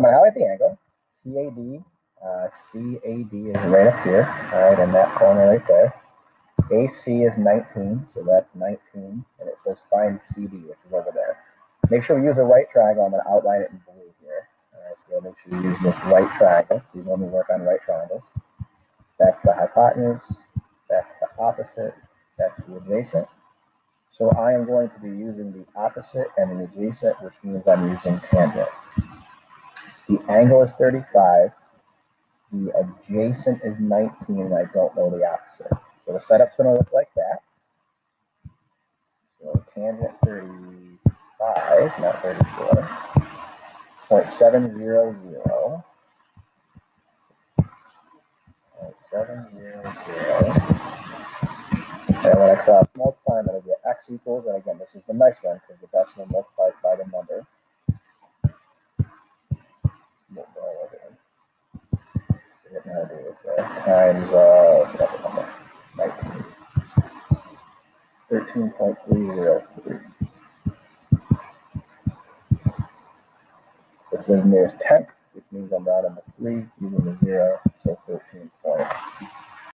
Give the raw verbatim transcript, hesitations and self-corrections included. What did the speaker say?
I'm going to highlight the angle. C A D. Uh, C A D is right up here. All right, in that corner right there. A C is nineteen, so that's nineteen. And it says find C D, which is over there. Make sure we use a right triangle. I'm going to outline it in blue here. All right, so make sure you use this right triangle. So you want me to work on right triangles. That's the hypotenuse. That's the opposite. That's the adjacent. So I am going to be using the opposite and the adjacent, which means I'm using tangent. The angle is thirty-five. The adjacent is nineteen, and I don't know the opposite. So the setup's going to look like that. So tangent thirty-five, not thirty-four, zero point seven zero zero. zero point seven zero zero. And when I cross multiply, I'm going to get x equals, and again, this is the nice one because the decimal multiplies by the number. Times uh, nineteen. thirteen point three zero three. It says nearest tenth, which means I'm rounding the three, using the zero, so thirteen point